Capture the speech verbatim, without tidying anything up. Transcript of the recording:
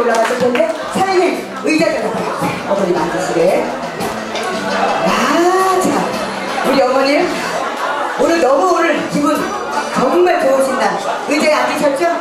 올라갔을 텐데 사장님 의자 좀 갖다 어머님 앉으시게. 야, 자 우리 어머님 오늘 너무 오늘 기분 정말 좋으신 날 의자에 앉으셨죠?